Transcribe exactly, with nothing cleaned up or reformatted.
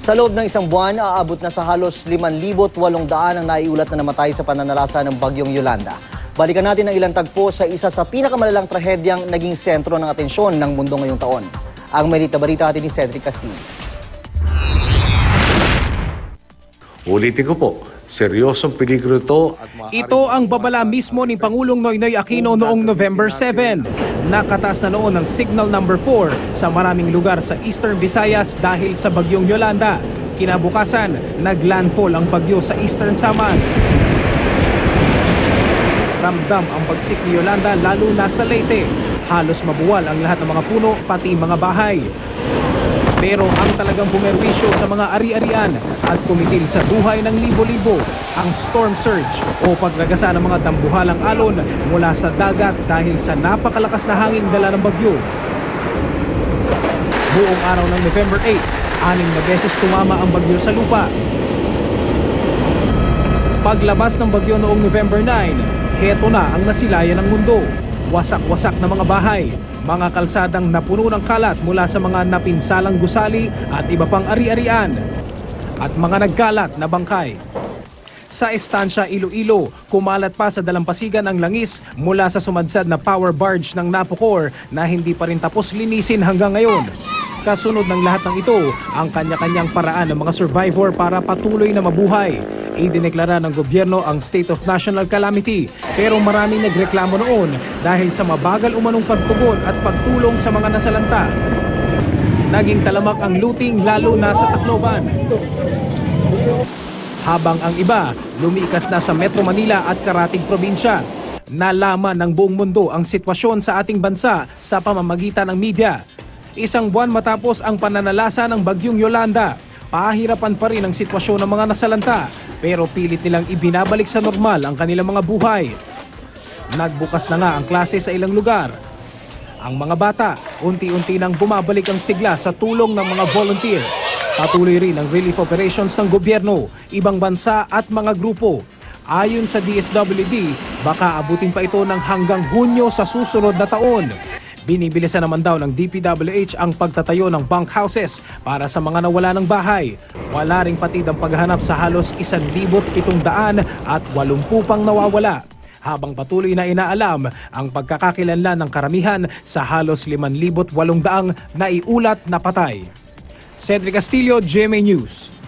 Sa loob ng isang buwan, aabot na sa halos limang libo't walong daan ang naiulat na namatay sa pananalasa ng bagyong Yolanda. Balikan natin ang ilang tagpo sa isa sa pinakamalalang trahedyang naging sentro ng atensyon ng mundo ngayong taon. Ang balita natin ni Cedric Castillo. Ulitin ko po, seryosong peligro ito. Ito ang babala mismo ni Pangulong Noynoy Aquino noong November seven. Nakataas na noon ang signal number four sa maraming lugar sa Eastern Visayas dahil sa bagyong Yolanda. Kinabukasan, naglandfall ang bagyo sa Eastern Samar. Ramdam ang bagsik ni Yolanda lalo na sa Leyte. Halos mabuwal ang lahat ng mga puno pati mga bahay. Pero ang talagang bumerwisyo sa mga ari-arian at kumitil sa buhay ng libo-libo ang storm surge o pagragasa ng mga dambuhalang alon mula sa dagat dahil sa napakalakas na hangin dala ng bagyo. Buong araw ng November eight, anim na beses tumama ang bagyo sa lupa. Paglabas ng bagyo noong November nine, heto na ang nasilayan ng mundo. Wasak-wasak na mga bahay, mga kalsadang napuno ng kalat mula sa mga napinsalang gusali at iba pang ari-arian, at mga nagkalat na bangkay. Sa Estancia, Iloilo, kumalat pa sa dalampasigan ang langis mula sa sumadsad na power barge ng Napocor na hindi pa rin tapos linisin hanggang ngayon. Kasunod ng lahat ng ito, ang kanya-kanyang paraan ng mga survivor para patuloy na mabuhay. Idineklara ng gobyerno ang state of national calamity, pero maraming nagreklamo noon dahil sa mabagal umanong pagtugon at pagtulong sa mga nasalanta. Naging talamak ang looting lalo na sa Tacloban. Habang ang iba lumikas na sa Metro Manila at karating probinsya. Nalaman ng buong mundo ang sitwasyon sa ating bansa sa pamamagitan ng media. Isang buwan matapos ang pananalasa ng bagyong Yolanda, pahirapan pa rin ang sitwasyon ng mga nasalanta, pero pilit nilang ibinabalik sa normal ang kanilang mga buhay. Nagbukas na nga ang klase sa ilang lugar. Ang mga bata, unti-unti nang bumabalik ang sigla sa tulong ng mga volunteer. Patuloy rin ang relief operations ng gobyerno, ibang bansa at mga grupo. Ayon sa D S W D, baka abutin pa ito ng hanggang Hunyo sa susunod na taon. Binibilisan naman daw ng D P W H ang pagtatayo ng bunk houses para sa mga nawala ng bahay. Wala ring patid ang paghahanap sa halos isang libot pitong daan at walumpu pang nawawala. Habang patuloy na inaalam ang pagkakakilanlan ng karamihan sa halos limang libot walong daang naiulat na patay. Cedric Castillo, G M A News.